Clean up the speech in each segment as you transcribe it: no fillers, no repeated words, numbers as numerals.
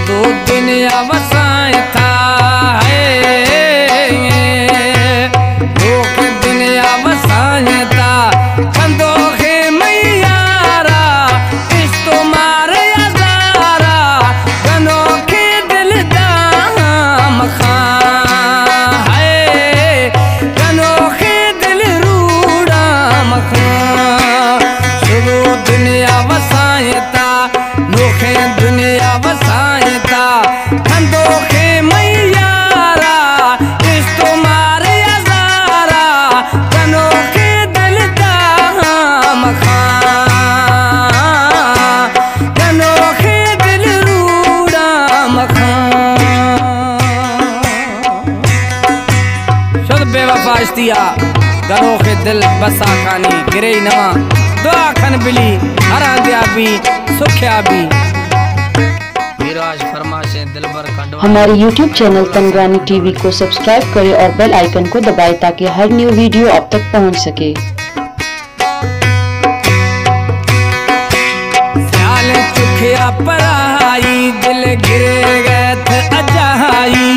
शुरू दुनिया वसाए था लोग दुनिया वसाए था कंदो खे मैयारा इस तुम्हारे अजारा गनो के दिल दाम खां है गनो के दिल रूड़ा मखां शुरू दुनिया वसाए था लोखे दुनिया वसाए था कंदो खे मैयारा इस तुम्हारे अजारा गनो के दिल दाम खां गनो के दिल रूड़ा मखां शुद्ध बेवफा इश्तिया गनो के दिल बसा खानी गिरे नवा दुआ खन बिली हरा दिया भी सुख्या भी हमारे YouTube चैनल तंगरानी टीवी को सब्सक्राइब करें और बेल आइकन को दबाएं ताकि हर न्यू वीडियो आप तक पहुंच सके। स्याल चुखिया पराई दिल गिरे गए थे अजाई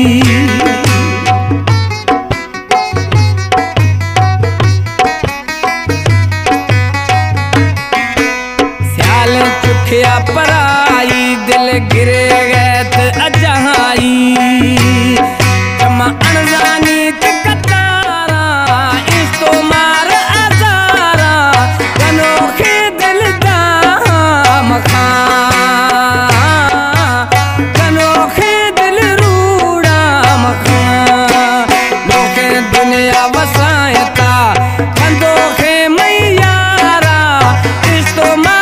चुखिया पराई दिल गिरे गए थे अजाई जमा अनजानी कतारा इस तो मार अजारा गनो के दिल दाम खां गनो के दिल रूड़ा मखां लोके दुनिया वसाए था कंदो के मैयारा इस तो मार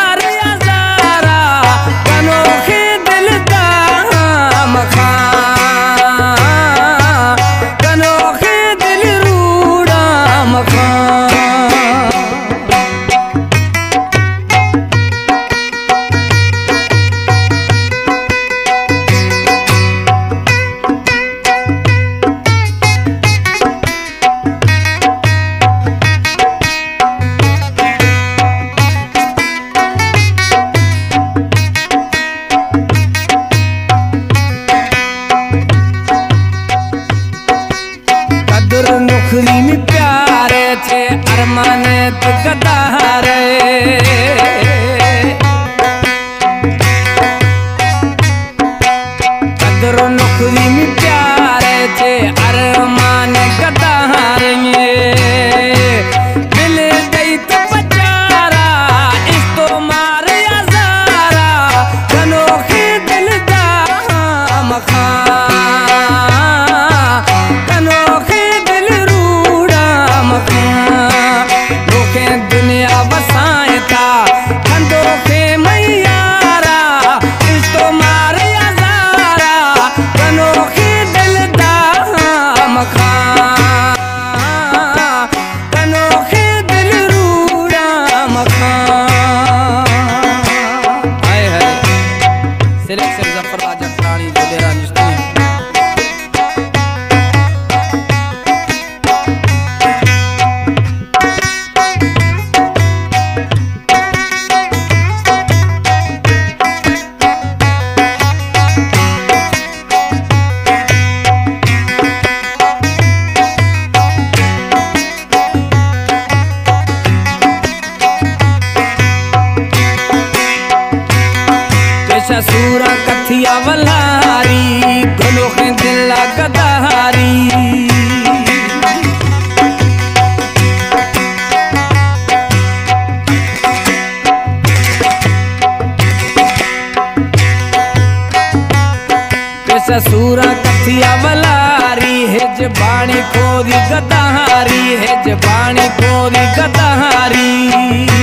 नुखरी में प्यारे थे अरमाने तो गदारे कदर नुखरी में प्यारे थे अरमाने गदारे दिल दई तो बचारा इस तो मारे अजारा गनो के दिल दाम खां लोके दुनिया वसाए था कंदो के मैयारा इस तो मारे अजारा गनो के दिल दाम खां गनो के दिल रूड़ा मखां हाय हाय सिर्फ जफर राजा प्राणी जुलेरा निश्चित सूरा कथिया वलारी गलो के दिल गदारी सूरा कथिया वलारी है जबानी खोरी गदारी है जबानी खोरी गदारी